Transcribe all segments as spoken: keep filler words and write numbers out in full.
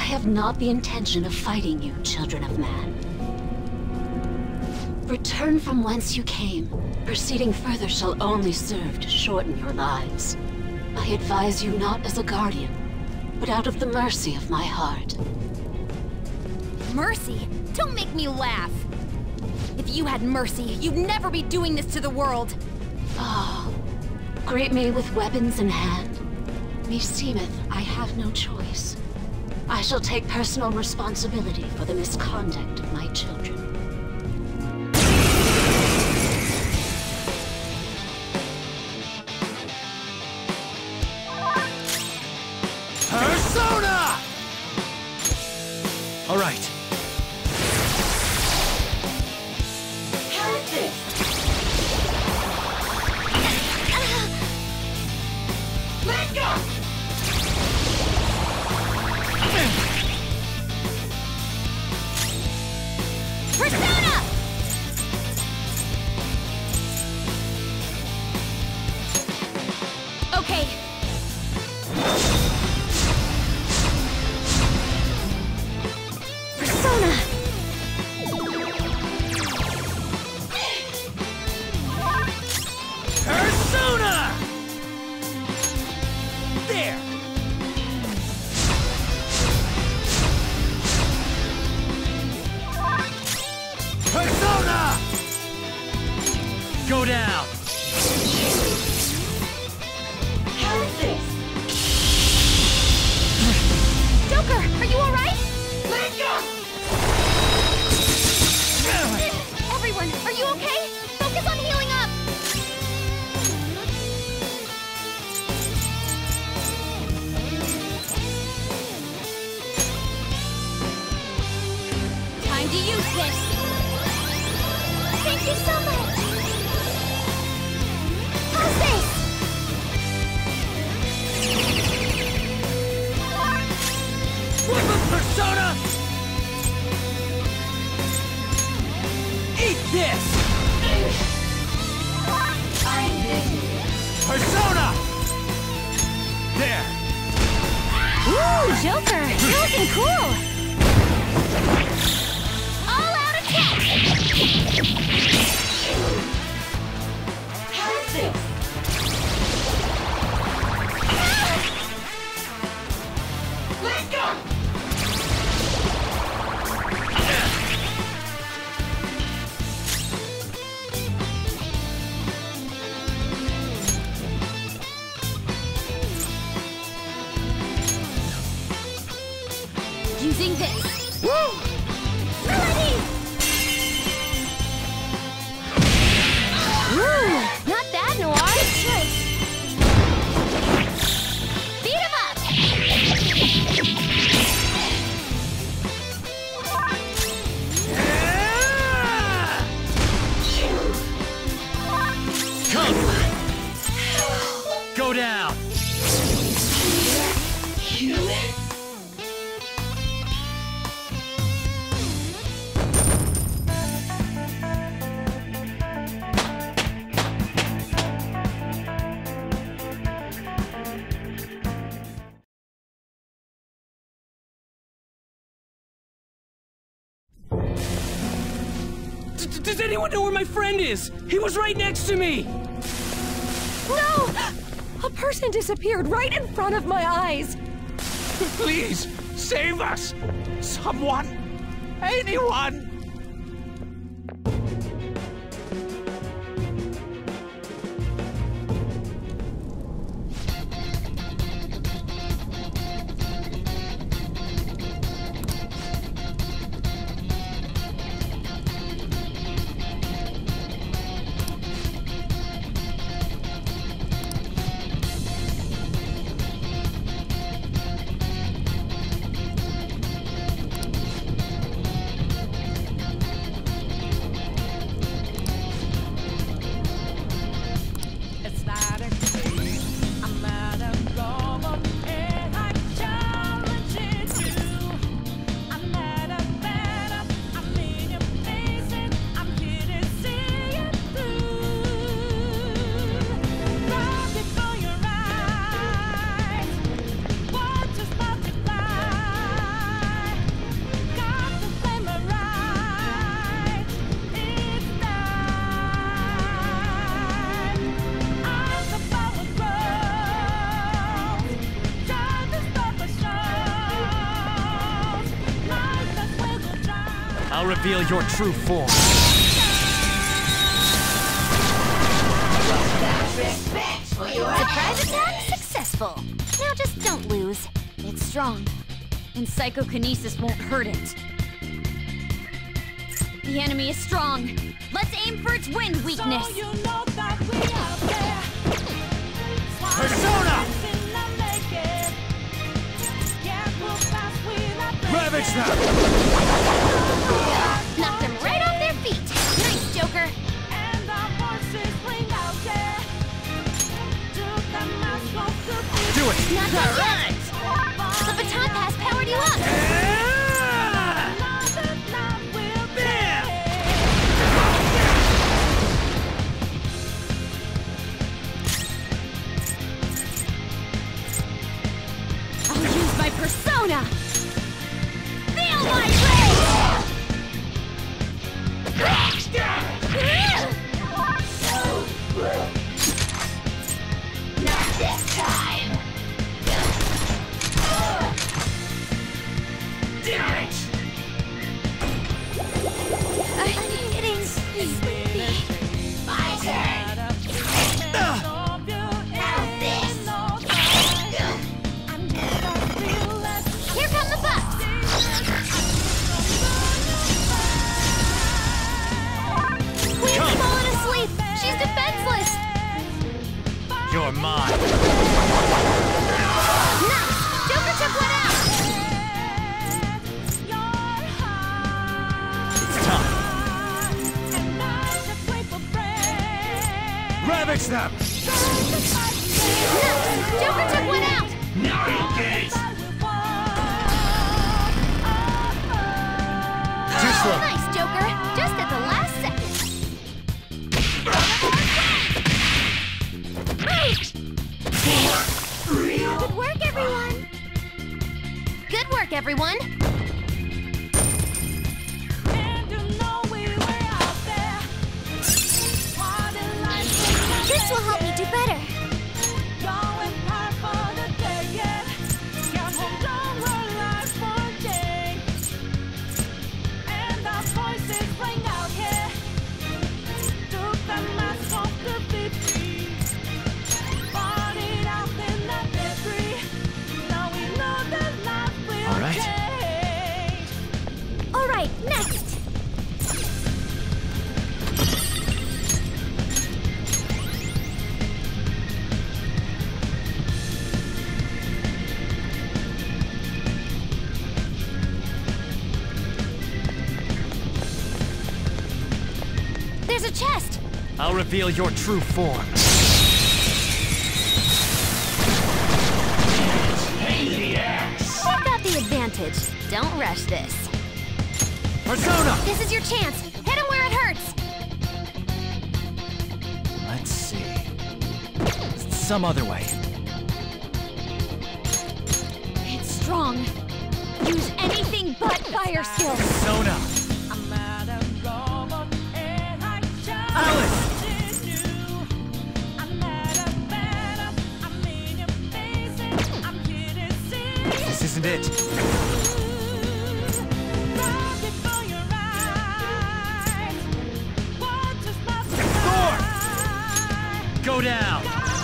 have not the intention of fighting you, children of man. Return from whence you came. Proceeding further shall only serve to shorten your lives. I advise you not as a guardian, but out of the mercy of my heart. Mercy? Don't make me laugh! If you had mercy, you'd never be doing this to the world! Ah, greet me with weapons in hand. Meseemeth I have no choice. I shall take personal responsibility for the misconduct of my children. Persona! All right. Let go! Persona! Okay. Persona! Persona! There! Persona! Go down! How is this? Joker, are you alright? Let go! Everyone, are you okay? Focus on healing up! Time to use this! Thank you so much! How's this? Weapon Persona! Eat this! I'm busy. Persona! There! Ooh, Joker! You're looking cool! All out attack! How is this? Let go! Using this. Woo! Melody! Ooh, not bad, Noir. Good choice. Beat him up! Come! Go down! Human. Does anyone know where my friend is? He was right next to me! No! A person disappeared right in front of my eyes! Please, save us! Someone! Anyone! I'll reveal your true form. Respect for your Surprise attack successful. Now just don't lose. It's strong, and psychokinesis won't hurt it. The enemy is strong. Let's aim for its wind weakness. So you know that we are there. Persona! Ravage them! Knocked them right off their feet. Nice, Joker. And our voices ring out there. Took the mask off the beat. Do it! Not done yet. The baton pass powered you up. Yeah! Another night will Bam! I'll use my persona. Feel my rage! Not this time. Damn it! I'm getting sleepy. My turn. How's this? Here come the bus. Queen's fallen asleep. She's defenseless. You're mine. Nice. Joker took one out. It's time. Ravage them! Nice. Joker took one out. Now engage! Too slow. Nice, Joker. Just at the last second. Good work, everyone. Good work, everyone. And you know we were out there. This will help me do better. Going hard for the day, yeah. Can't hold on, we're life for a day. And our voices ring out here. Took the mask off the beat. Fought it out in the debris. Now we know that life will All right. change. All right, next. There's a chest. I'll reveal your true form. We've got the advantage. Don't rush this. Persona! This is your chance. Hit him where it hurts. Let's see. Some other way. It's strong. Use anything but fire skill. Persona! I'm not a robot and I just Alice! did you. I'm not a phantom. I'm in your face and I'm here to see This isn't it. you. Right before your eyes. What just passed Thor! by? Go down!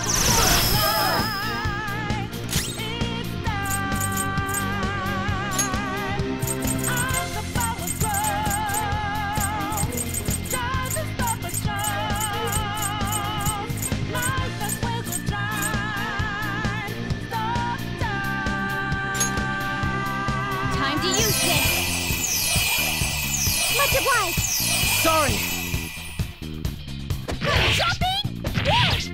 Time to use this. Much obliged. Sorry! Jumping? Yes!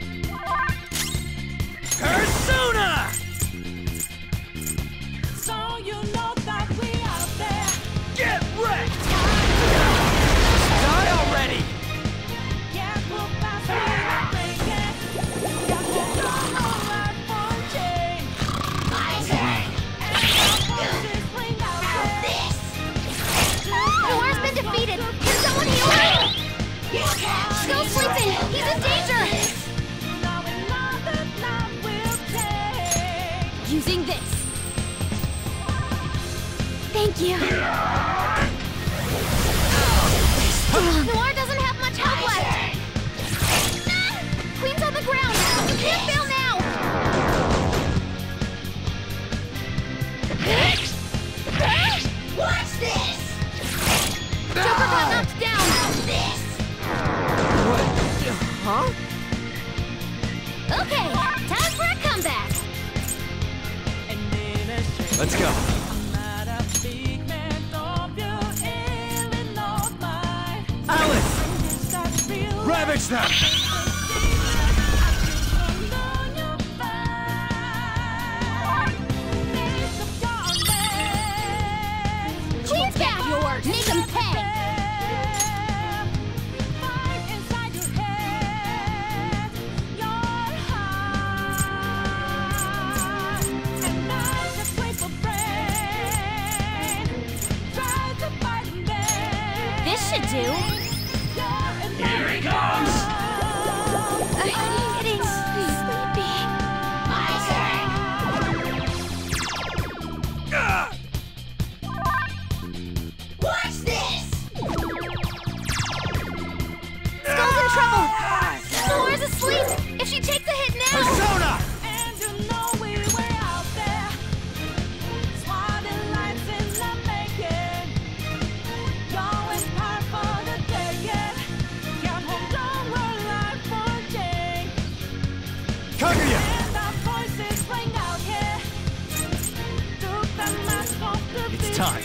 Persona! So you know that we out there. Get wrecked! Die already! Can't move fast, we're not breaking. Got hold on, all right for change. My turn! And our voices ring out there. Noir's been defeated. Can someone heal him? You can't Still sleeping. He's in danger. Now another night will take. Using this. Thank you. Noir doesn't have much health left. Ah! Queen's on the ground. You can't fail now. Watch this! Joker got knocked down. This! What? Huh? Okay, time for a comeback. Let's go. Alice! Ravage them! Queen's back. Yours. Make him pay. This should do. Here he comes! I'm getting sleepy. My turn! Watch this! Skull's in trouble. Noir's asleep. If she takes a hit now. Persona! Kaguya! It's time.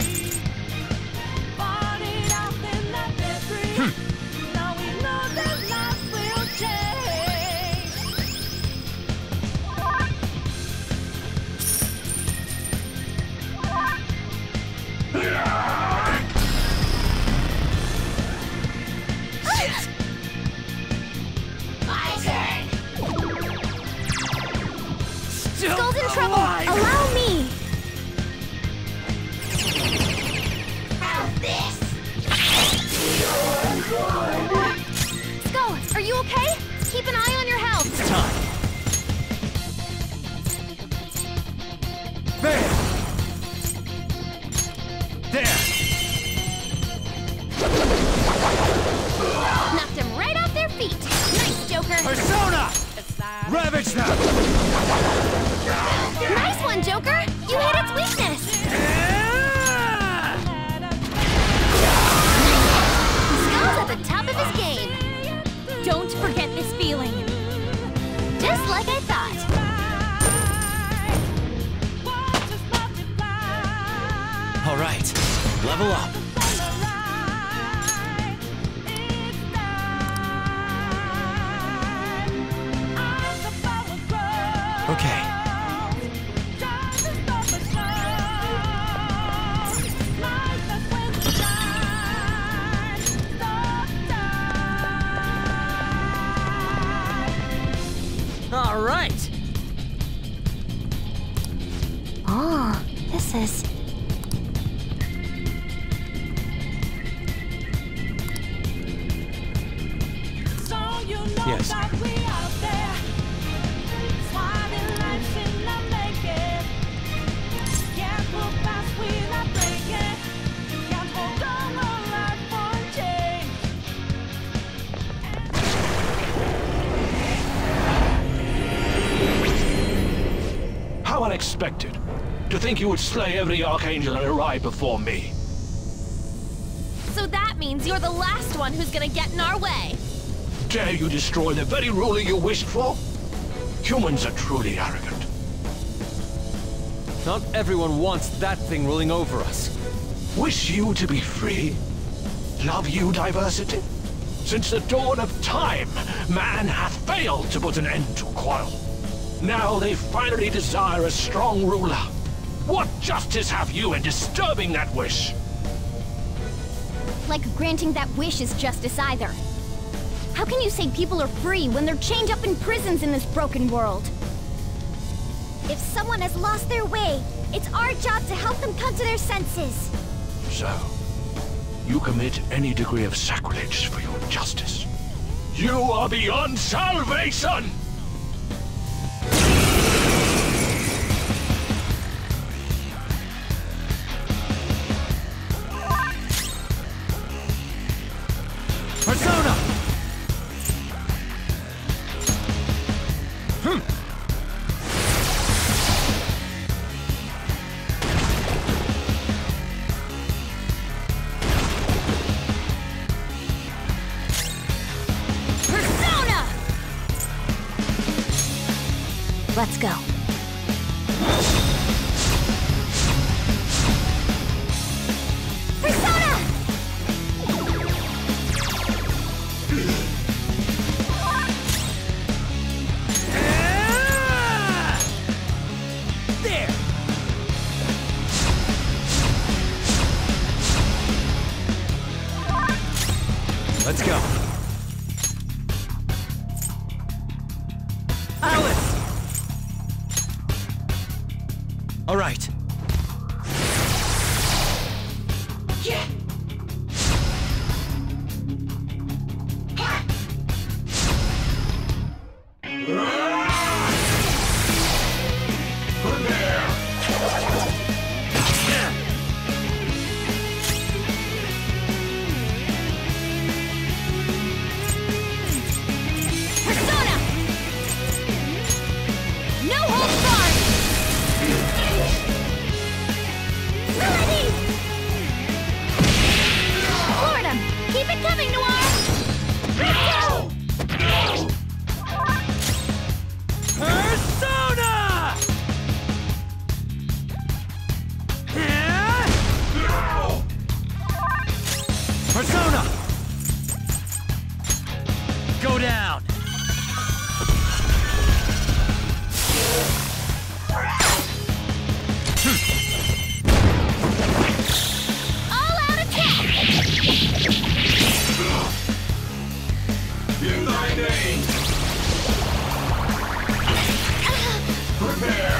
My turn! Skull's in trouble. Allow me. Have this! Skull, are you okay? Keep an eye on your health. It's time. There! There! Knocked him right off their feet. Nice, Joker. Persona! Ravage them! Nice one, Joker. You hit its weakness. Skull's at the top of his game. Don't forget this feeling. Just like I thought. All right, level up. Okay. All right. Oh, this is... Yes. How unexpected. To think you would slay every Archangel and arrive before me. So that means you're the last one who's gonna get in our way. Dare you destroy the very ruler you wished for? Humans are truly arrogant. Not everyone wants that thing ruling over us. Wish you to be free? Love you diversity? Since the dawn of time, man hath failed to put an end to quarrel. Now they finally desire a strong ruler. What justice have you in disturbing that wish? Like granting that wish is justice either. How can you say people are free when they're chained up in prisons in this broken world? If someone has lost their way, it's our job to help them come to their senses. So, you commit any degree of sacrilege for your justice. You are beyond salvation! Let's go. Alice! All right. Yeah. Persona! No holds barred! Melody! Floored him! Keep it coming, Noir! Persona! Persona! Go down! All out attack! In thy name, prepare.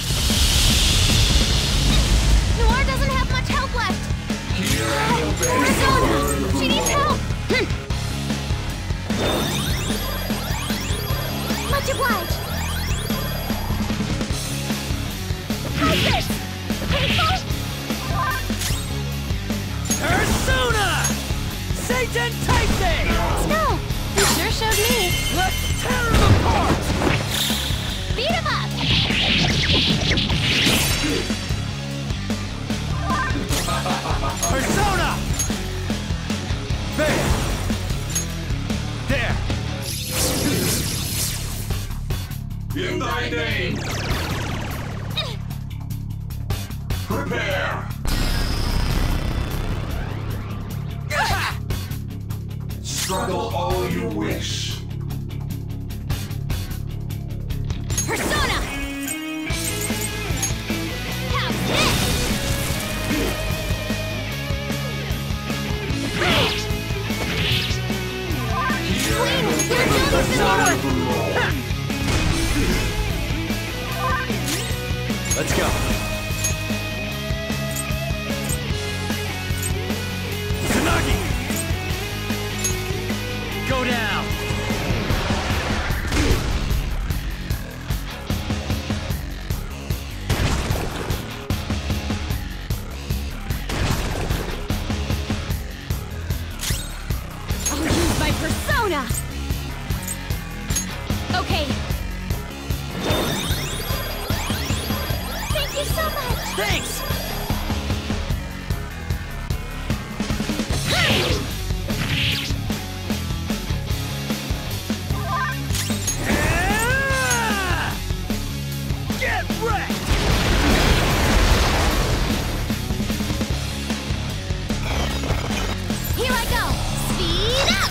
Noir doesn't have much health left! Hear and obey. Persona! She needs help! Much obliged! How's this? Painful? Persona! Satan Typhus! Skull! You sure showed me! Let's tear him apart! Beat him up! Persona! There! There! In thy name, prepare. Struggle all you wish. Persona! How's this? Queen, your abilities is over! Let's go. Tsunagi! Go down! I'll use my persona! Okay. Thank you so much! Thanks! Ah! Get wrecked! Here I go! Speed up!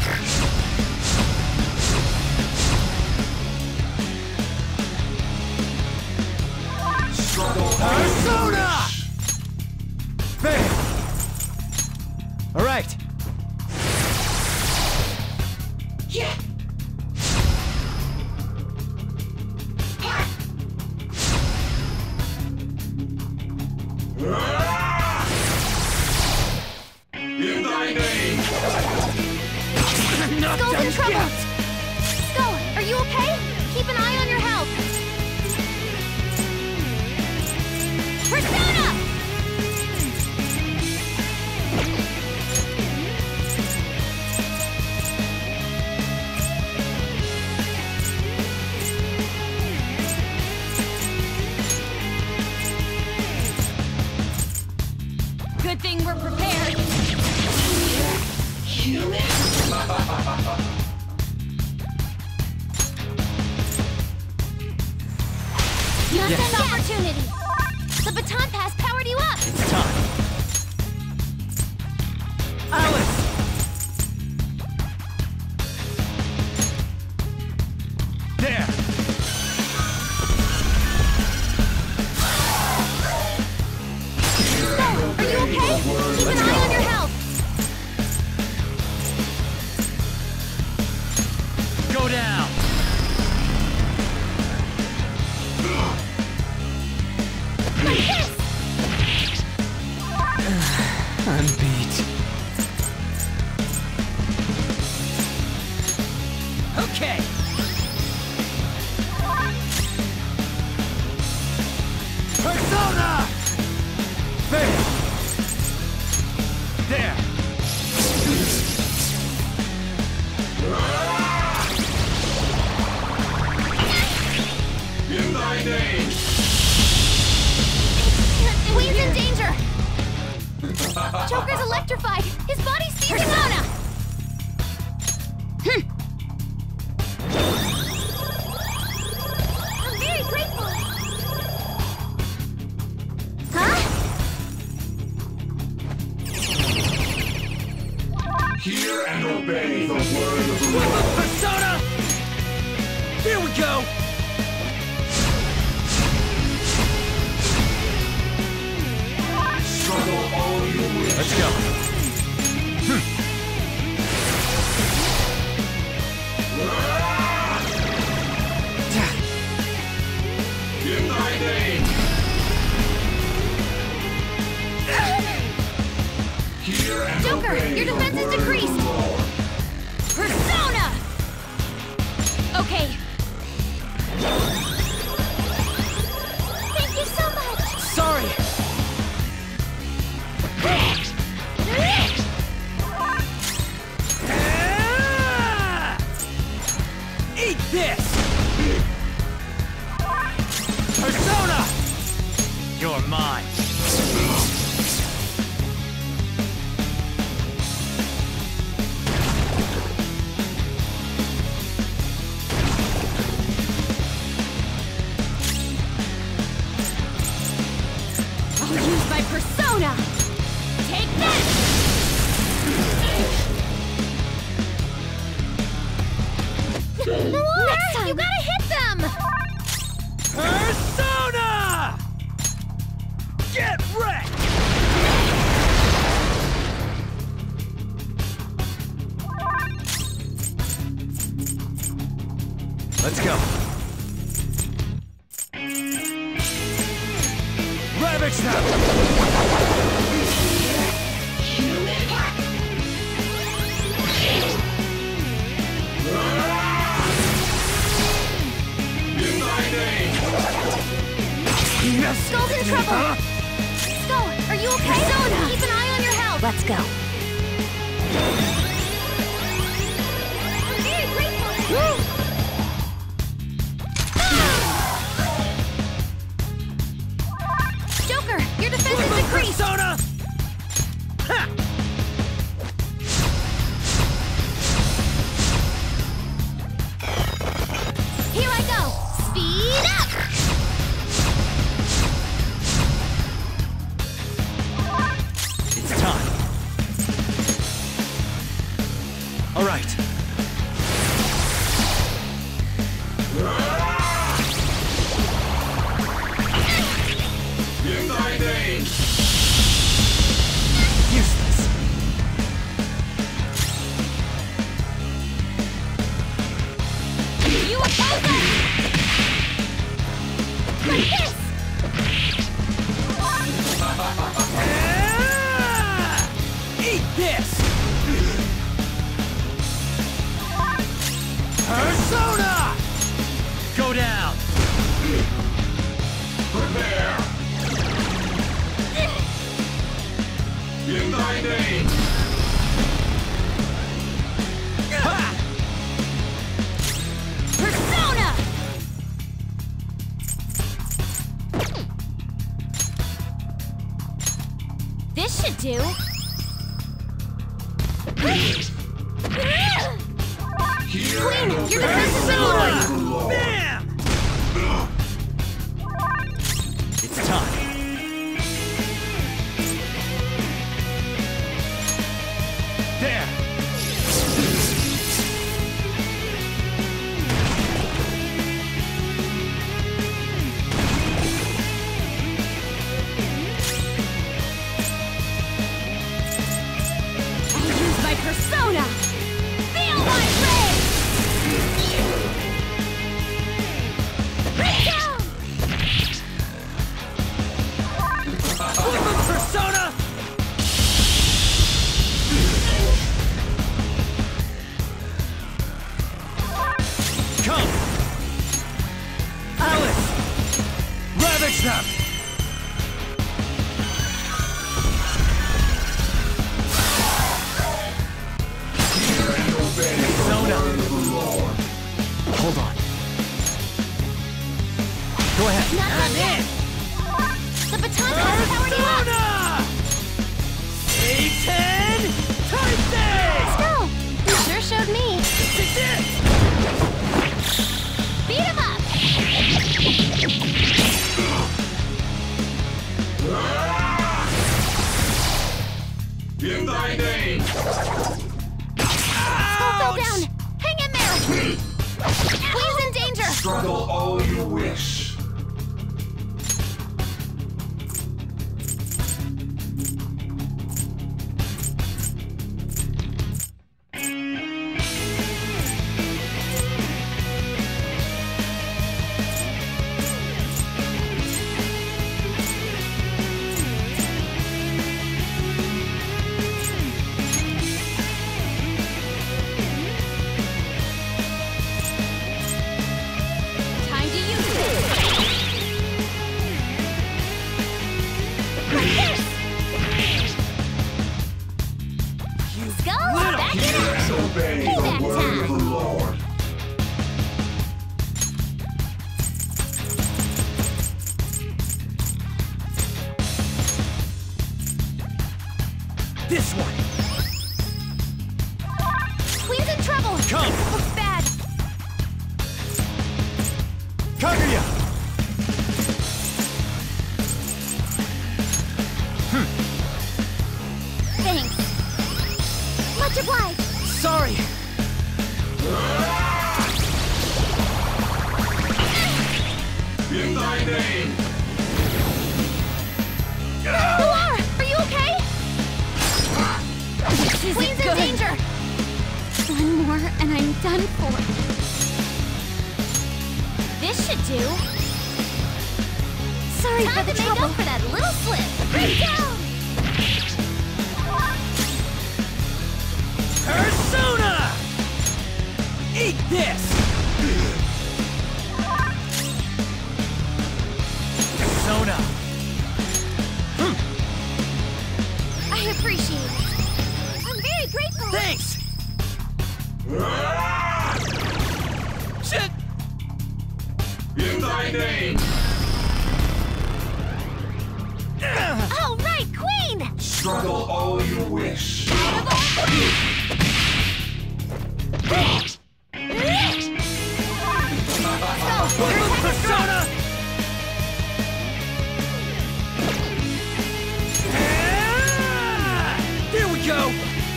Struggle all Persona! There! All right. Yeah. in thy name. Knocked Skull's in out trouble! again. Skull, are you okay? Keep an eye on your health! Persona! Good thing we're prepared. Not Yes. an opportunity. The baton pass powered you up. It's time. Alice! There! Skull, are you okay? Keep an eye on your health. Go down! Like this! I'm beat. Okay! Persona! Fail! There! In thy name! Queen's in danger! Joker's electrified! His body's seizing Persona! Hm. I'm very grateful! Huh? Hear and obey the word of the Lord. Persona! Here we go! Struggle all you wish. Let's go. In thy name! Hear and Joker, obey your the defense is word of decreased. the Lord. Persona! Okay. Thank you so much! Sorry! Ah! Eat this! Persona! You're mine. I'll use my persona! Take this! Next time. You gotta hit them! Persona! Get wrecked! Let's go. Ravage them! In thy name! Yes! Skull's in trouble! Skull, are you okay? Persona! Keep an eye on your health! Let's go. I'm very grateful! Joker, your defense is decreased! Persona! Ha! Here I go! Speed up! It's time. All right. In thy name! Useless. You oppose them! Like this! Ah! Eat this! Persona! Go down! Prepare! In thy name! Ha! Persona! This should do. Hear Queen, and your obey defense has been the word lowered. of the Lord. Bam! It's time. There! I'll use my persona! Feel my rage! name! Skull fell down! Hang in there! Queen's in danger! Struggle all you wish. Time to use this! Like this! Skull, back it up! Obey Payback the word of the time! Lord. This one! Queen's in trouble! Come! This looks bad! Kaguya! Thanks! Much obliged! Sorry! In thy name! Pilar, are you okay? This isn't Queen's in danger! One more and I'm done for. This should do. Sorry Time for the to make trouble. up for that little slip. Break down! Persona! Eat this! Persona! I appreciate it. I'm very grateful. Thanks! Shit! In thy name! All right, Queen! Struggle all you wish. Persona! Ah! There we go!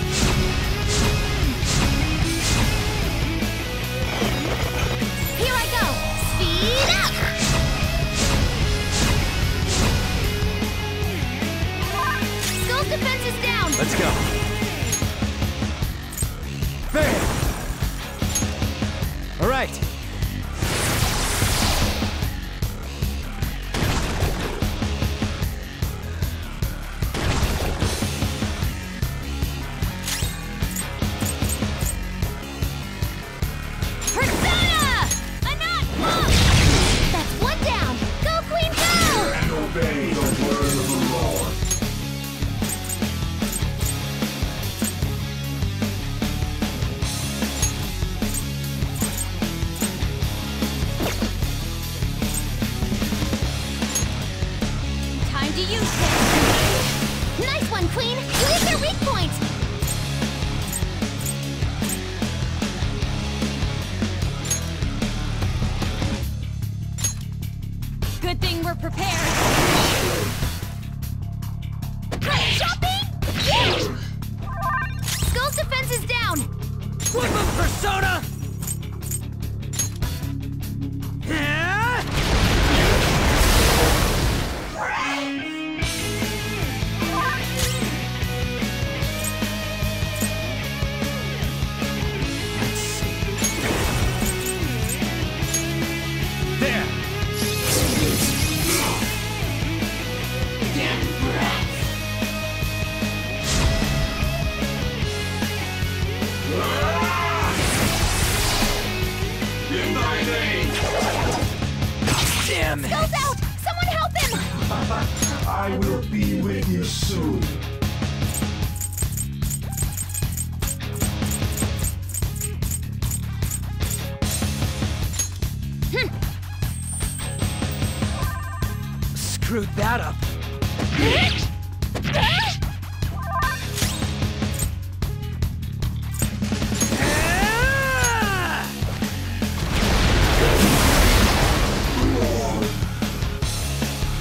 Here I go! Speed up! Skull's defense is down! Let's go. Bam! All right. Persona! Enough! That's one down! Go, Queen, go! And obey the word of the Lord. Time to use this! Nice one, Queen! You hit their weak point! Good thing we're prepared! Shopping? Skull's defense is down! Whip him, Persona! Ah! Let's see. There! In thy name! Damn it! Skull's out! Someone help him! I will be with you soon. Screwed that up. Ah!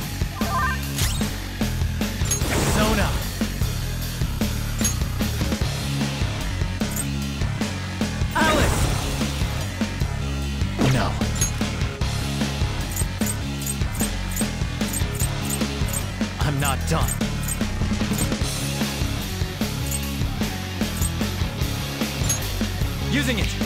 Persona! Using it.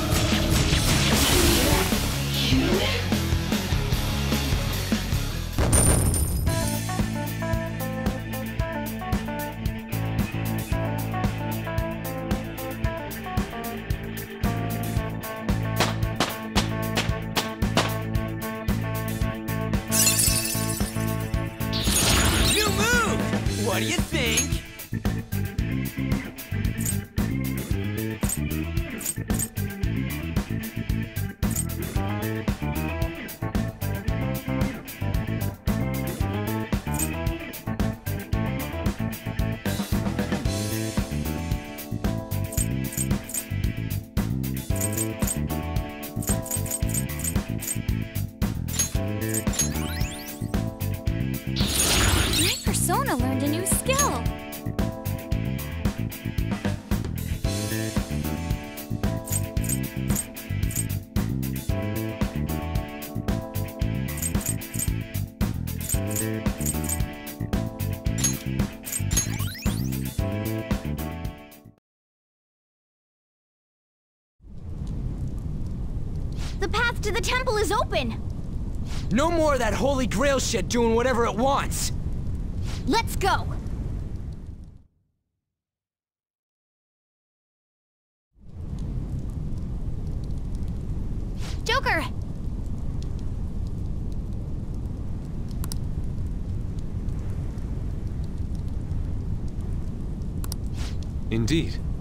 New move! What do you think? My persona learned a new skill. The path to the temple is open. No more of that holy grail shit doing whatever it wants. Let's go. Joker! Indeed.